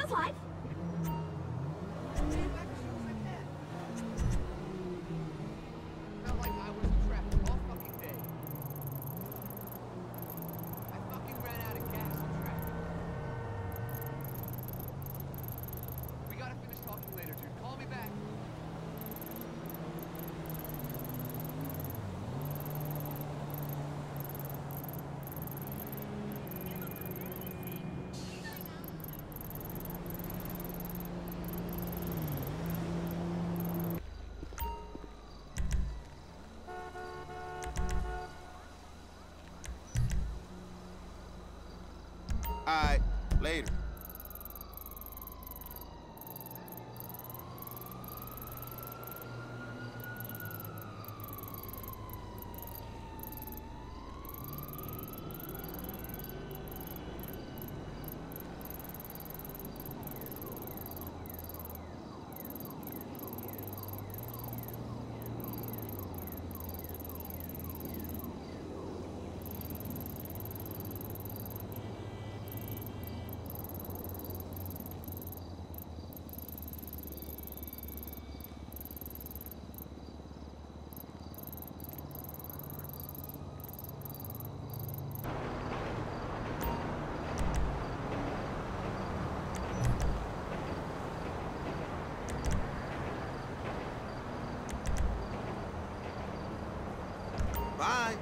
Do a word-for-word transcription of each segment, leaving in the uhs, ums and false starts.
life? Felt like I was trapped all fucking day. I fucking ran out of gas in traffic. We gotta finish talking later, dude. Call me back. Alright, later. Bye.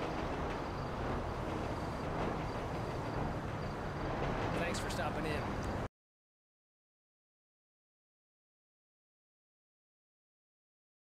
Thanks for stopping in.